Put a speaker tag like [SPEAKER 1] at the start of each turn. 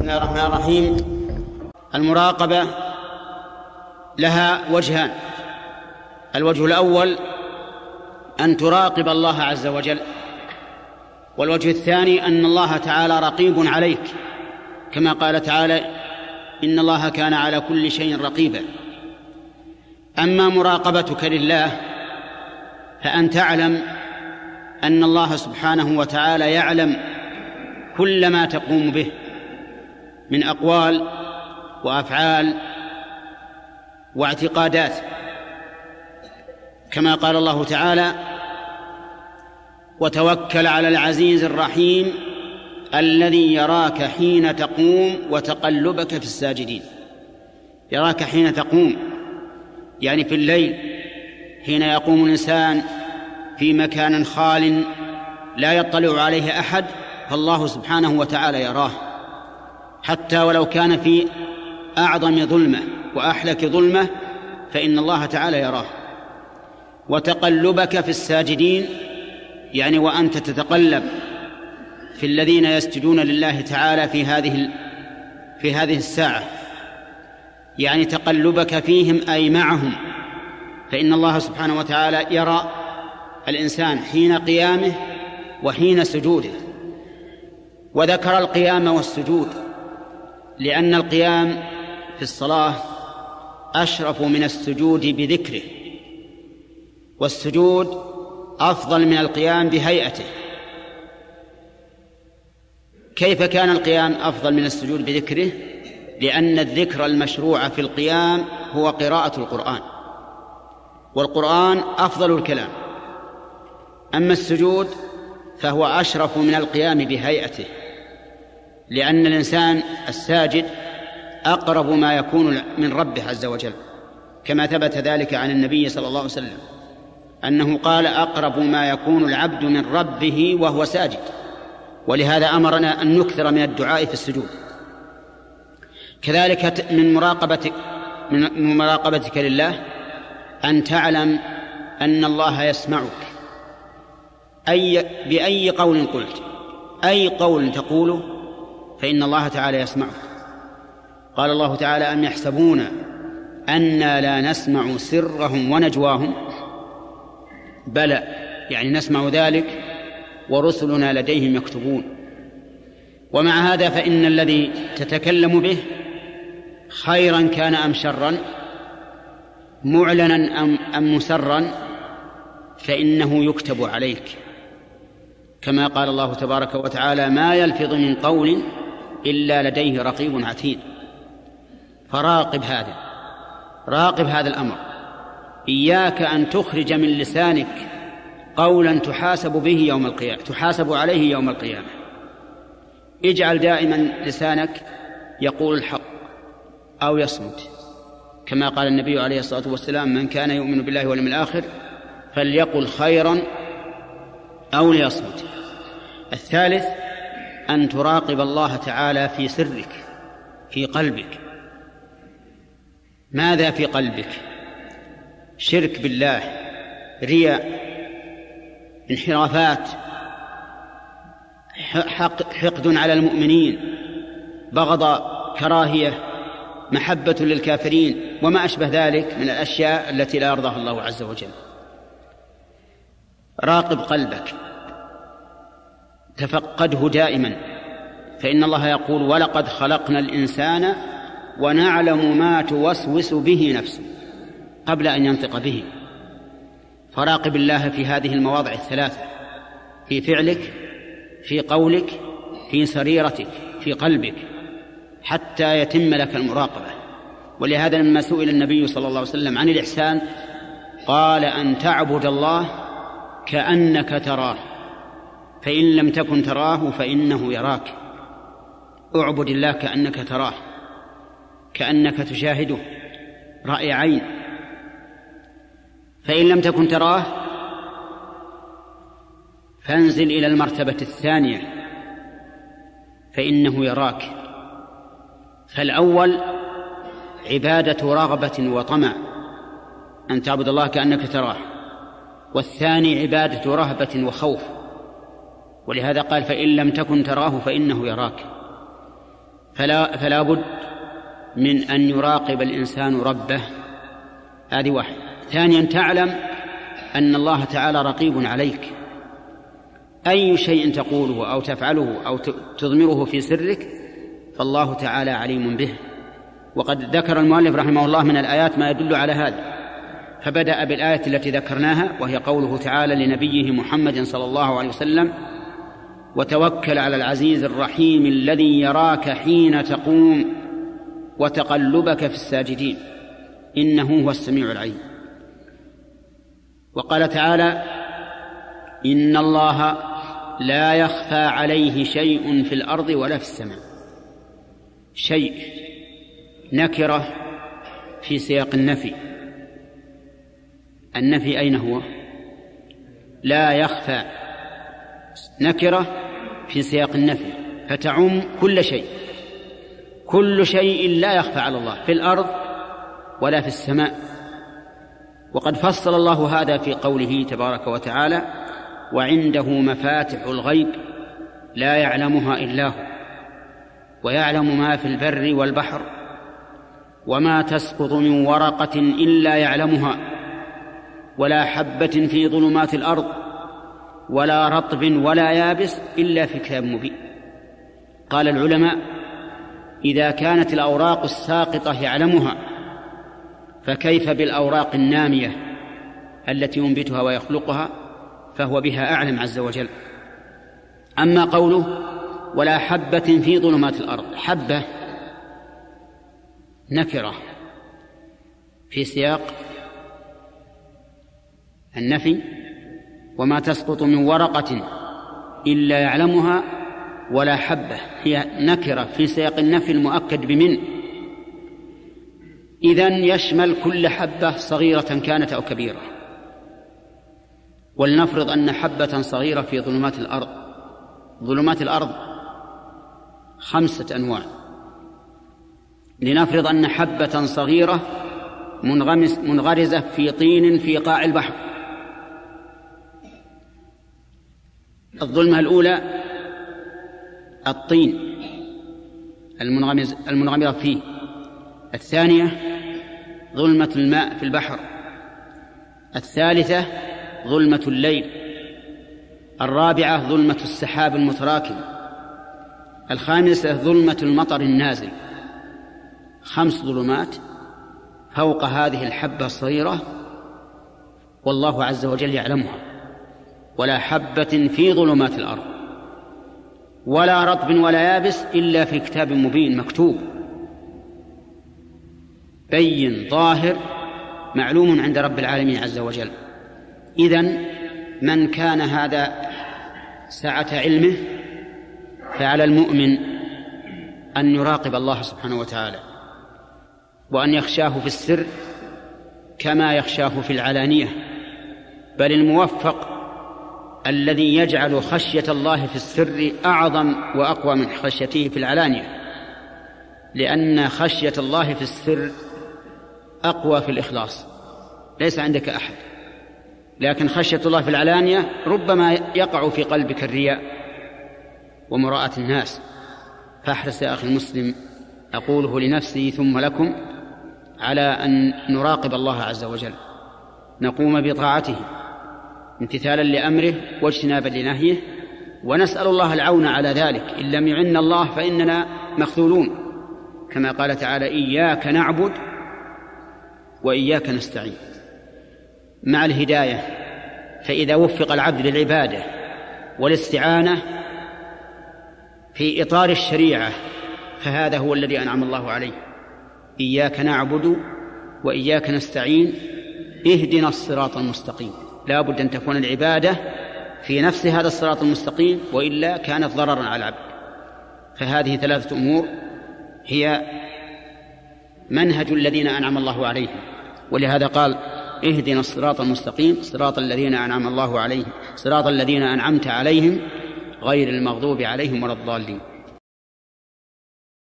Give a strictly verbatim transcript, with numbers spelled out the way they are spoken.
[SPEAKER 1] الله الرحمن الرحيم. المراقبة لها وجهان. الوجه الأول أن تراقب الله عز وجل، والوجه الثاني أن الله تعالى رقيب عليك، كما قال تعالى: إن الله كان على كل شيء رقيبا. أما مراقبتك لله فأن تعلم أن الله سبحانه وتعالى يعلم كل ما تقوم به من أقوال وأفعال واعتقادات، كما قال الله تعالى: وتوكل على العزيز الرحيم الذي يراك حين تقوم وتقلبك في الساجدين. يراك حين تقوم يعني في الليل، حين يقوم الإنسان في مكان خال لا يطلع عليه أحد، فالله سبحانه وتعالى يراه، حتى ولو كان في أعظم ظلمة وأحلك ظلمة فإن الله تعالى يراه. وتقلبك في الساجدين يعني وأنت تتقلب في الذين يسجدون لله تعالى في هذه في هذه الساعة، يعني تقلبك فيهم أي معهم، فإن الله سبحانه وتعالى يرى الإنسان حين قيامه وحين سجوده. وذكر القيام والسجود لأن القيام في الصلاة أشرف من السجود بذكره، والسجود أفضل من القيام بهيئته. كيف كان القيام أفضل من السجود بذكره؟ لأن الذكر المشروع في القيام هو قراءة القرآن، والقرآن أفضل الكلام. أما السجود فهو أشرف من القيام بهيئته، لأن الإنسان الساجد أقرب ما يكون من ربه عز وجل، كما ثبت ذلك عن النبي صلى الله عليه وسلم أنه قال: أقرب ما يكون العبد من ربه وهو ساجد. ولهذا أمرنا أن نكثر من الدعاء في السجود. كذلك من مراقبتك من مراقبتك لله أن تعلم أن الله يسمعك، أي بأي قول قلت، أي قول تقوله فإن الله تعالى يسمعك. قال الله تعالى: أم يحسبون أنا لا نسمع سرهم ونجواهم؟ بلى، يعني نسمع ذلك ورسلنا لديهم يكتبون. ومع هذا فإن الذي تتكلم به خيرا كان أم شرا، معلنا أم, أم مسرا، فإنه يكتب عليك، كما قال الله تبارك وتعالى: ما يلفظ من قول إلا لديه رقيب عتيد. فراقب هذا، راقب هذا الأمر. إياك أن تخرج من لسانك قولا تحاسب به يوم القيامة تحاسب عليه يوم القيامة. اجعل دائما لسانك يقول الحق أو يصمت، كما قال النبي عليه الصلاة والسلام: من كان يؤمن بالله واليوم الآخر فليقل خيرا أو ليصمت. الثالث أن تراقب الله تعالى في سرك، في قلبك. ماذا في قلبك؟ شرك بالله، رياء، انحرافات، حقد على المؤمنين، بغضاء، كراهية، محبة للكافرين، وما أشبه ذلك من الأشياء التي لا يرضاها الله عز وجل. راقب قلبك، تفقده دائما، فإن الله يقول: ولقد خلقنا الإنسان ونعلم ما توسوس به نفسه، قبل أن ينطق به. فراقب الله في هذه المواضع الثلاثة: في فعلك، في قولك، في سريرتك، في قلبك، حتى يتم لك المراقبة. ولهذا لما سئل النبي صلى الله عليه وسلم عن الإحسان قال: أن تعبد الله كأنك تراه، فإن لم تكن تراه فإنه يراك. اعبد الله كأنك تراه، كأنك تشاهده رأي عين. فإن لم تكن تراه فانزل إلى المرتبة الثانية، فإنه يراك. فالأول عبادة رغبة وطمع، أن تعبد الله كأنك تراه، والثاني عبادة رهبة وخوف. ولهذا قال: فإن لم تكن تراه فإنه يراك. فلا, فلا بد من أن يراقب الإنسان ربه. هذه واحد. ثانيا تعلم أن الله تعالى رقيب عليك، أي شيء تقوله أو تفعله أو تضمره في سرك فالله تعالى عليم به. وقد ذكر المؤلف رحمه الله من الآيات ما يدل على هذا، فبدأ بالآية التي ذكرناها وهي قوله تعالى لنبيه محمد صلى الله عليه وسلم: وتوكل على العزيز الرحيم الذي يراك حين تقوم وتقلبك في الساجدين إنه هو السميع العليم. وقال تعالى: إن الله لا يخفى عليه شيء في الأرض ولا في السماء. شيء نكرة في سياق النفي. النفي أين هو؟ لا يخفى، نكرة في سياق النفي فتعم كل شيء، كل شيء لا يخفى على الله في الأرض ولا في السماء. وقد فصل الله هذا في قوله تبارك وتعالى: وعنده مفاتح الغيب لا يعلمها إلا هو ويعلم ما في البر والبحر وما تسقط من ورقة إلا يعلمها ولا حبة في ظلمات الأرض ولا رطب ولا يابس إلا في كتاب مبين. قال العلماء: إذا كانت الأوراق الساقطة يعلمها فكيف بالأوراق النامية التي ينبتها ويخلقها، فهو بها أعلم عز وجل. أما قوله ولا حبة في ظلمات الأرض، حبة نكرة في سياق النفي، وما تسقط من ورقة إلا يعلمها ولا حبة هي نكرة في سياق النفي المؤكد بمن، إذن يشمل كل حبة صغيرة كانت أو كبيرة. ولنفرض أن حبة صغيرة في ظلمات الأرض. ظلمات الأرض خمسة أنواع. لنفرض أن حبة صغيرة منغمس منغرزة في طين في قاع البحر. الظلمة الأولى الطين المنغمز المنغمرة فيه. الثانية ظلمة الماء في البحر. الثالثة ظلمة الليل. الرابعة ظلمة السحاب المتراكم. الخامسة ظلمة المطر النازل. خمس ظلمات فوق هذه الحبة الصغيرة والله عز وجل يعلمها. ولا حبة في ظلمات الأرض ولا رطب ولا يابس إلا في كتاب مبين مكتوب بين ظاهر معلوم عند رب العالمين عز وجل. إذن من كان هذا سعة علمه فعلى المؤمن أن يراقب الله سبحانه وتعالى وأن يخشاه في السر كما يخشاه في العلانية. بل الموفق الذي يجعل خشية الله في السر أعظم وأقوى من خشيته في العلانية، لأن خشية الله في السر أقوى في الإخلاص، ليس عندك أحد. لكن خشية الله في العلانية ربما يقع في قلبك الرياء ومراءة الناس. فاحرص يا أخي المسلم، أقوله لنفسي ثم لكم، على أن نراقب الله عز وجل، نقوم بطاعته امتثالا لأمره واجتنابا لنهيه، ونسأل الله العون على ذلك. إن لم يعن الله فإننا مخذولون، كما قال تعالى: إياك نعبد وإياك نستعين. مع الهداية، فإذا وفق العبد للعبادة والاستعانة في إطار الشريعة فهذا هو الذي أنعم الله عليه. إياك نعبد وإياك نستعين اهدنا الصراط المستقيم. لا بد أن تكون العبادة في نفس هذا الصراط المستقيم، وإلا كانت ضررا على العبد. فهذه ثلاثة أمور هي منهج الذين أنعم الله عليهم، ولهذا قال: اهدنا الصراط المستقيم صراط الذين أنعم الله عليهم صراط الذين أنعمت عليهم غير المغضوب عليهم ولا الضالين.